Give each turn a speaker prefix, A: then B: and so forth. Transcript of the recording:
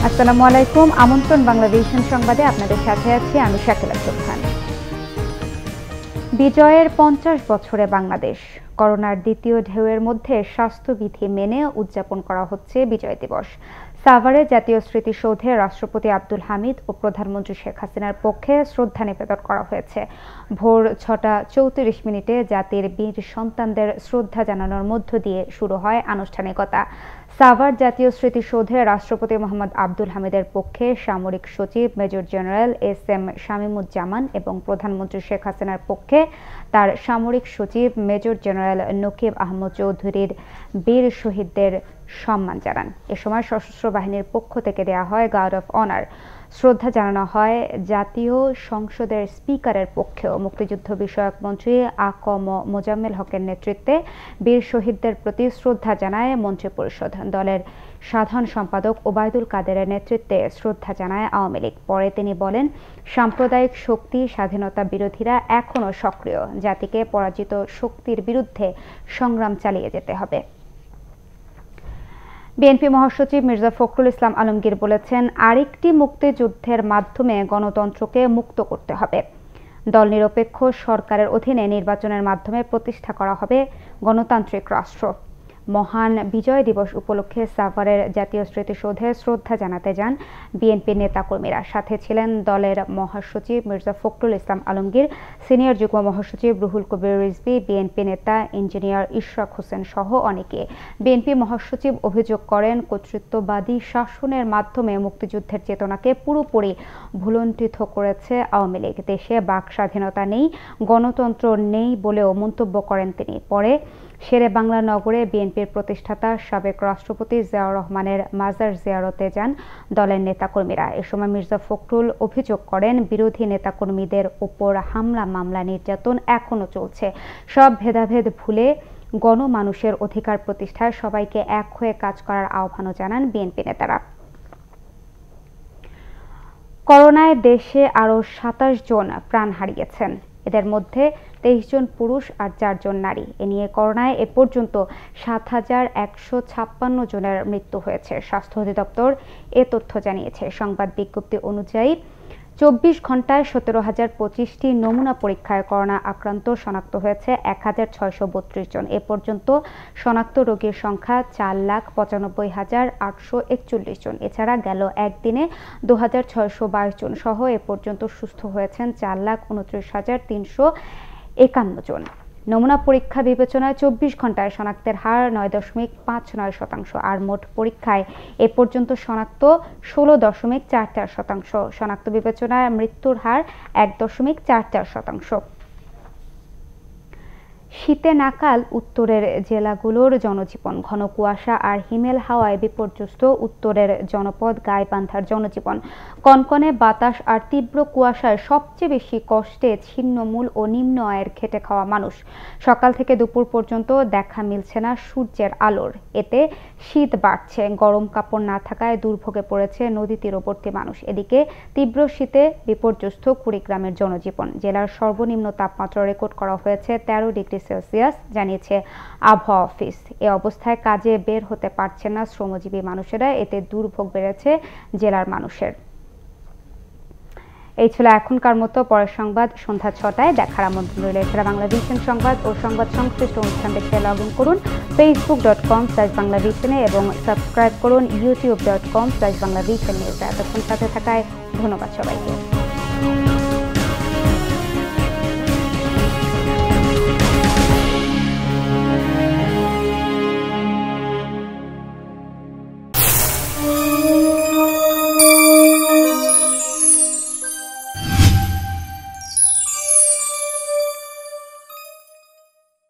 A: আসসালামু আলাইকুম। আমন্ত্রণ বাংলাভিশন সংবাদে আপনাদের সাথে আছি আমি শাকিলা সুলতান। বিজয়ের 50 বছরে বাংলাদেশ। করোনার দ্বিতীয় ঢেউয়ের মধ্যে স্বাস্থ্যবিধি মেনে উদযাপন করা হচ্ছে বিজয় দিবস। সাভারে জাতীয় স্মৃতিসৌধে রাষ্ট্রপতি আব্দুল হামিদ ও প্রধানমন্ত্রী শেখ হাসিনার পক্ষে শ্রদ্ধা নিবেদন করা হয়েছে। ভোর 6:34 জাতির বীর সন্তানদের শ্রদ্ধা জানানোর মধ্য দিয়ে শুরু হয় আনুষ্ঠানিকতা। সাভার জাতীয় স্মৃতিসৌধে রাষ্ট্রপতি মোহাম্মদ আব্দুল হামিদের পক্ষে সামরিক সচিব মেজর জেনারেল এস.এম. শামীমুজ্জামান এবং প্রধানমন্ত্রী শেখ হাসিনার পক্ষে তার সামরিক সচিব মেজর জেনারেল নকিব আহমদ চৌধুরীর বীর শহীদদের সম্মান জানান। এ সময় সশস্ত্র বাহিনীর পক্ষ থেকে দেওয়া হয় গার্ড অফ অনার। শ্রদ্ধা জানানো হয় জাতীয় সংসদের স্পিকারের পক্ষেও। মুক্তিযুদ্ধ বিষয়ক মন্ত্রী আ.ক.ম মোজাম্মেল হকের নেতৃত্বে বীর শহীদদের প্রতি শ্রদ্ধা জানায় মন্ত্রিপরিষদ। দলের সাধারণ সম্পাদক ওবায়দুল কাদেরের নেতৃত্বে শ্রদ্ধা জানায় আওয়ামী লীগ। পরে তিনি বলেন, সাম্প্রদায়িক শক্তি স্বাধীনতা বিরোধীরা এখনও সক্রিয়। জাতিকে পরাজিত শক্তির বিরুদ্ধে সংগ্রাম চালিয়ে যেতে হবে। বিএনপি মহাসচিব মির্জা ফখরুল ইসলাম আলমগীর বলেছেন, আরেকটি মুক্তিযুদ্ধের মাধ্যমে গণতন্ত্রকে মুক্ত করতে হবে। দল নিরপেক্ষ সরকারের অধীনে নির্বাচনের মাধ্যমে প্রতিষ্ঠা করা হবে গণতান্ত্রিক রাষ্ট্র। মহান বিজয় দিবস উপলক্ষে সাভারের জাতীয় স্মৃতিসৌধে শ্রদ্ধা জানাতে যান বিএনপির নেতাকর্মীরা। সাথে ছিলেন দলের মহাসচিব মির্জা ফখরুল ইসলাম আলমগীর, সিনিয়র যুগ্ম মহাসচিব রুহুল কবির রিজভী, বিএনপি নেতা ইঞ্জিনিয়ার ইশরাক হোসেন সহ অনেকে। বিএনপি মহাসচিব অভিযোগ করেন, কর্তৃত্ববাদী শাসনের মাধ্যমে মুক্তিযুদ্ধের চেতনাকে পুরোপুরি ভুলণ্ঠিত করেছে আওয়ামী লীগ। দেশে বাক স্বাধীনতা নেই, গণতন্ত্র নেই বলেও মন্তব্য করেন তিনি। পরে শেরে বাংলা নগরে বিএনপির প্রতিষ্ঠাতা সাবেক রাষ্ট্রপতি জিয়াউর রহমানের মাজার জিয়ারতে যান দলের নেতাকর্মীরা। এ সময় মির্জা ফখরুল অভিযোগ করেন, বিরোধী নেতাকর্মীদের উপর হামলা মামলা নির্যাতন এখনো চলছে। সব ভেদাভেদ ভুলে গণমানুষের অধিকার প্রতিষ্ঠায় সবাইকে এক হয়ে কাজ করার আহ্বানও জানান বিএনপি নেতারা। করোনায় দেশে আরও 27 জন প্রাণ হারিয়েছেন। এদের মধ্যে 23 জন পুরুষ আর 4 জন নারী। এ নিয়ে করোনায় এ পর্যন্ত 7,156 জনের মৃত্যু হয়েছে। স্বাস্থ্য অধিদপ্তর এ তথ্য জানিয়েছে। সংবাদ বিজ্ঞপ্তি অনুযায়ী 24 ঘন্টায় 17,025টি নমুনা পরীক্ষায় করোনা আক্রান্ত শনাক্ত হয়েছে 1,632 জন। এ পর্যন্ত শনাক্ত রোগীর সংখ্যা 4,95,841 জন। এছাড়া গেল একদিনে 2,622 জন সহ এ পর্যন্ত সুস্থ হয়েছেন 4,29,351 জন। নমুনা পরীক্ষা বিবেচনায় 24 ঘন্টায় শনাক্তের হার 9.59%, আর মোট পরীক্ষায় এ পর্যন্ত শনাক্ত 16.44%। শনাক্ত বিবেচনায় মৃত্যুর হার 1.44%। শীতে নাকাল উত্তরের জেলাগুলোর জনজীবন। ঘন কুয়াশা আর হিমেল হাওয়ায় বিপর্যস্ত উত্তরের জনপদ গাইবান্ধার জনজীবন। কনকনে বাতাস আর তীব্র কুয়াশায় সবচেয়ে বেশি কষ্টে ছিন্নমূল ও নিম্ন আয়ের খেটে খাওয়া মানুষ। সকাল থেকে দুপুর পর্যন্ত দেখা মিলছে না সূর্যের আলোর। এতে শীত বাড়ছে। গরম কাপড় না থাকায় দুর্ভোগে পড়েছে নদী তীরবর্তী মানুষ। এদিকে তীব্র শীতে বিপর্যস্ত কুড়িগ্রামের জনজীবন। জেলার সর্বনিম্ন তাপমাত্রা রেকর্ড করা হয়েছে 13 ডিগ্রি সেলসিয়াস, জানিয়েছে আবহাওয়া অফিস। এ অবস্থায় কাজে বের হতে পারছে না শ্রমজীবী মানুষেরা। এতে দুর্ভোগ বেড়েছে জেলার মানুষের। এই ছিল এখনকার মতো। পরের সংবাদ সন্ধ্যা 6টায় দেখার আমন্ত্রণ রইল। এছাড়া বাংলাভিশন সংবাদ ও সংবাদ সংশ্লিষ্ট অনুষ্ঠান দেখতে লগ ইন করুন facebook.com/বাংলাভিশনে এবং সাবস্ক্রাইব করুন youtube.com/বাংলাভিশন নিউজ। এতক্ষণ সাথে থাকায় ধন্যবাদ সবাইকে।